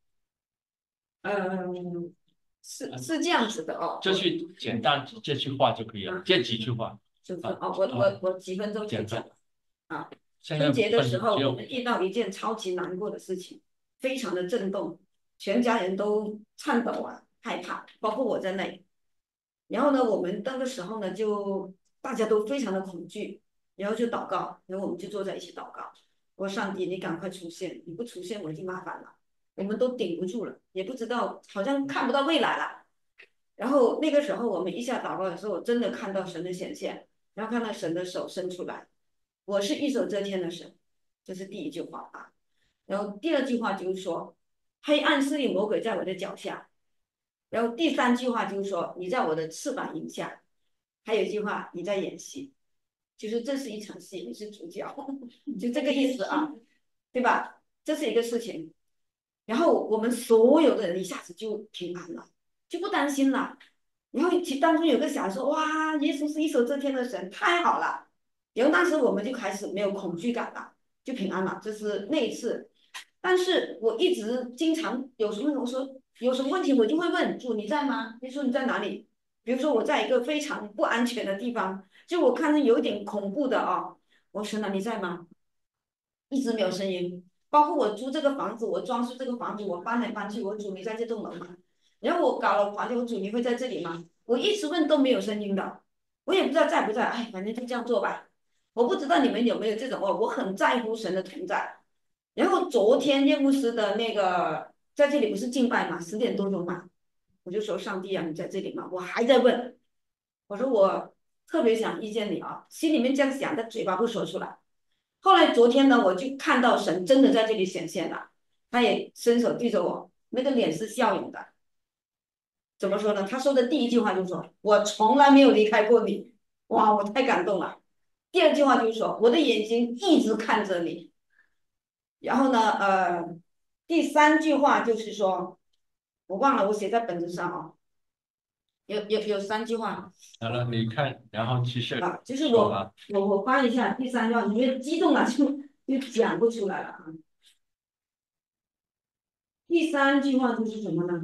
嗯，是是这样子的哦， 这句简单这句话就可以了，这几句话啊就是哦，我我我几分钟就简单。 讲了啊。 现在春节的分时候， 只有我们遇到一件超级难过的事情，非常的震动，全家人都颤抖啊，害怕，包括我在内。然后呢，我们那个时候呢，就大家都非常的恐惧，然后就祷告，然后我们就坐在一起祷告。我说上帝，你赶快出现，你不出现我就麻烦了，我们都顶不住了，也不知道，好像看不到未来了。然后那个时候我们一下祷告的时候，我真的看到神的显现，然后看到神的手伸出来，我是一手遮天的神，这是第一句话啊。然后第二句话就是说，黑暗势力魔鬼在我的脚下。然后第三句话就是说，你在我的翅膀影下。还有一句话，你在演戏，就是这是一场戏，你是主角，就这个意思啊，对吧？这是一个事情。然后我们所有的人一下子就平安了，就不担心了。然后其当中有个小孩说：“哇，耶稣是一手遮天的神，太好了。”然后当时我们就开始没有恐惧感了，就平安了。这是那一次。但是我一直经常有什么我说有什么问题，我就会问主你在吗？你说你在哪里？比如说我在一个非常不安全的地方，就我看着有点恐怖的啊，我说那你在吗？一直没有声音。包括我租这个房子，我装修这个房子，我搬来搬去，我主你在这栋楼吗？然后我搞了房子，我主你会在这里吗？我一直问都没有声音的，我也不知道在不在，哎，反正就这样做吧。我不知道你们有没有这种哦，我很在乎神的同在。然后昨天叶牧师的那个在这里不是敬拜嘛，十点多钟嘛，我就说上帝啊，你在这里吗？我还在问，我说我特别想遇见你啊，心里面这样想，但嘴巴不说出来。后来昨天呢，我就看到神真的在这里显现了，他也伸手对着我，那个脸是笑容的。怎么说呢？他说的第一句话就是说：“我从来没有离开过你。”哇，我太感动了。第二句话就是说：“我的眼睛一直看着你。”然后呢，呃，第三句话就是说，我忘了，我写在本子上啊。 有有有三句话好了，你看，然后继续啊，就是我说吧。 我我翻一下第三句话，因为激动了就就讲不出来了啊。第三句话就是什么呢？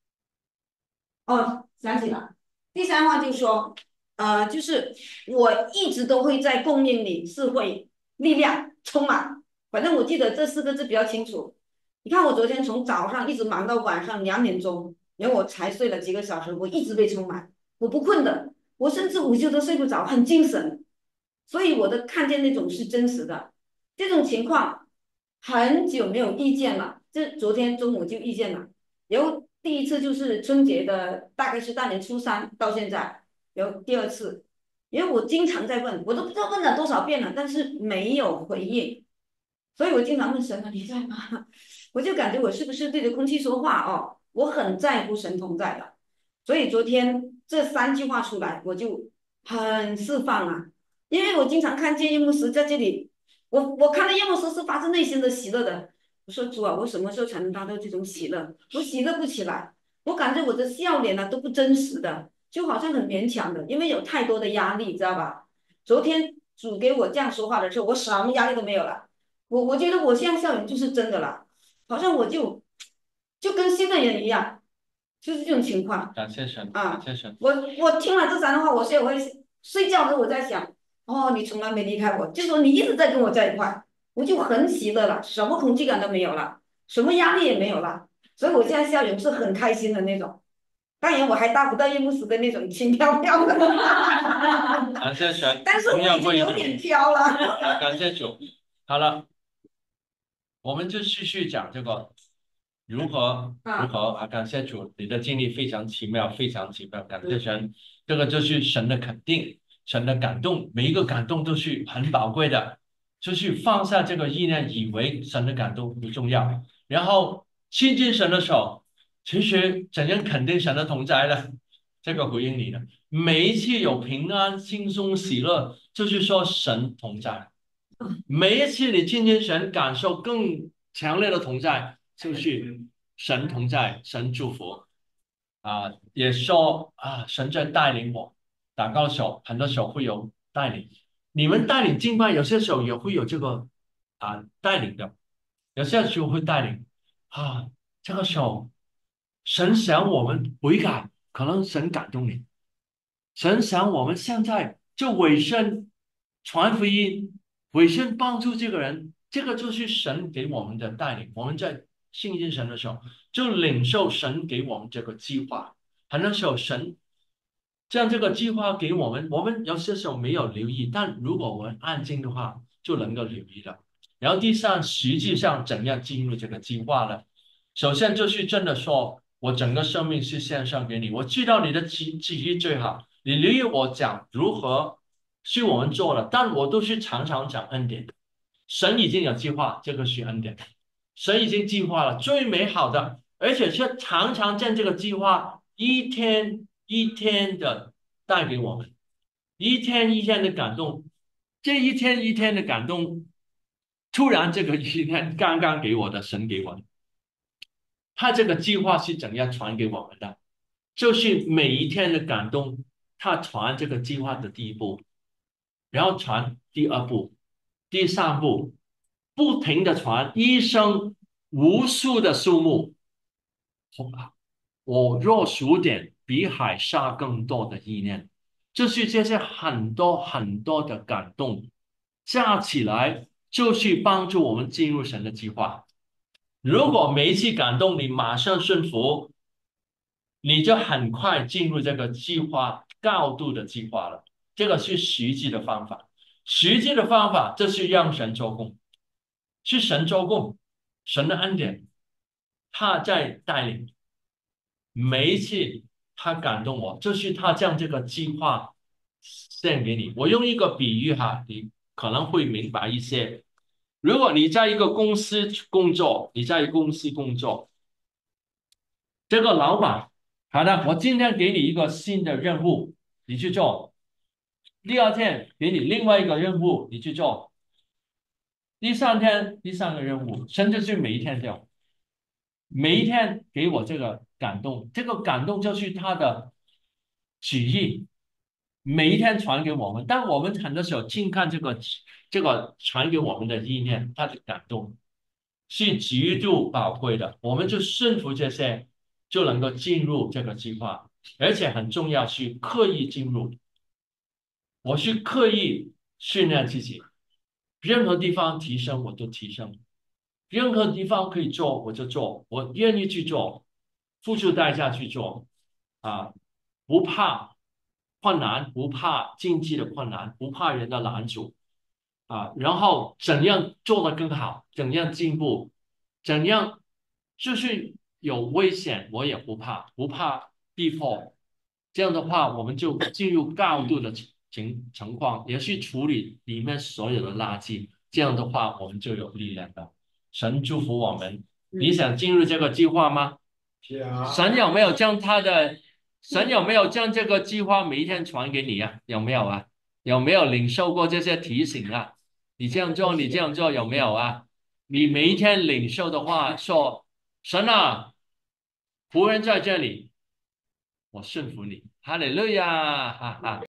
哦，想起了，第三话就是说，呃，就是我一直都会在供应你智慧、力量，充满。反正我记得这四个字比较清楚。你看，我昨天从早上一直忙到晚上两点钟，然后我才睡了几个小时，我一直被充满，我不困的，我甚至午休都睡不着，很精神。所以我的看见那种是真实的，这种情况很久没有遇见了，这昨天中午就遇见了。然后第一次就是春节的，大概是大年初三到现在，然后第二次，因为我经常在问，我都不知道问了多少遍了，但是没有回应，所以我经常问神啊，你在吗？我就感觉我是不是对着空气说话哦？我很在乎神同在的，所以昨天这三句话出来，我就很释放啊，因为我经常看见叶牧师在这里，我我看到叶牧师是发自内心的喜乐的。我说主啊，我什么时候才能达到这种喜乐？我喜乐不起来，我感觉我的笑脸呢、啊、都不真实的，就好像很勉强的，因为有太多的压力，知道吧？昨天主给我这样说话的时候，我什么压力都没有了。我我觉得我现在笑脸就是真的了，好像我就就跟新的人一样，就是这种情况感谢神， 啊。 感谢神。 我我听了这三段话，我睡我会睡觉的时候我在想，哦，你从来没离开我，就说你一直在跟我在一块，我就很喜乐了，什么恐惧感都没有了，什么压力也没有了，所以我现在笑脸是很开心的那种。当然我还达不到叶牧师的那种轻飘飘的， 感谢神， 但是我荣耀已经有归主。 点飘了。 啊，感谢主。好了，我们就继续讲这个如何如啊， 何啊！感谢主，你的经历非常奇妙，非常奇妙。感谢神，这个就是神的肯定，神的感动，每一个感动都是很宝贵的。就是放下这个意念，以为神的感动不重要，然后亲近神的手，其实怎样肯定神的同在呢？这个回应你的，每一次有平安、轻松、喜乐，就是说神同在。每一次你亲近神，感受更强烈的同在，就是神同在，神祝福啊，也说啊，神在带领我。祷告手，很多时候会有带领，你们带领敬拜，有些时候也会有这个啊带领的，有些时候会带领啊，这个时候神想我们悔改，可能神感动你。神想我们现在就委身传福音，委身帮助这个人，这个就是神给我们的带领。我们在信任神的时候，就领受神给我们这个计划。很多时候，神将这个计划给我们，我们有些时候没有留意，但如果我们安静的话，就能够留意了。然后第三，实际上怎样进入这个计划呢？首先就是真的说，我整个生命是献上给你，我知道你的旨旨意最好。你留意我讲如何是我们做了，但我都是常常讲恩典。神已经有计划，这个是恩典。神已经计划了最美好的，而且是常常将这个计划一天一天的带给我们，一天一天的感动，这一天一天的感动，突然这个一天刚刚给我的，神给我的，他这个计划是怎样传给我们的？就是每一天的感动，他传这个计划的第一步，然后传第二步、第三步，不停的传，一生无数的数目，我若数点，比海沙更多的意念，就是这些很多很多的感动，加起来就是帮助我们进入神的计划。如果每一次感动你马上顺服，你就很快进入这个计划高度的计划了。这个是实际的方法，实际的方法就是让神做工，是神做工，神的恩典，他在带领。每一次他感动我，就是他将这个计划献给你。我用一个比喻哈，你可能会明白一些。如果你在一个公司工作，你在公司工作，这个老板，好的，我今天给你一个新的任务，你去做。第二天给你另外一个任务，你去做。第三天第三个任务，甚至是每一天这样。每一天给我这个感动，这个感动就是他的旨意，每一天传给我们，但我们很多时候轻看这个这个传给我们的意念，他的感动是极度宝贵的，我们就顺服这些，就能够进入这个计划，而且很重要是刻意进入。我是刻意训练自己，任何地方提升我都提升，任何地方可以做我就做，我愿意去做，付出代价去做，啊，不怕困难，不怕经济的困难，不怕人的拦阻，啊，然后怎样做得更好，怎样进步，怎样就是有危险我也不怕，不怕逼迫，这样的话我们就进入高度的情情况，也去处理里面所有的垃圾，这样的话我们就有力量了。神祝福我们，你想进入这个计划吗？神有没有将他的神有没有将这个计划每一天传给你啊？有没有啊？有没有领受过这些提醒啊？你这样做，你这样做有没有啊？你每一天领受的话说，神啊，仆人在这里，我顺服你，哈利路亚，哈哈。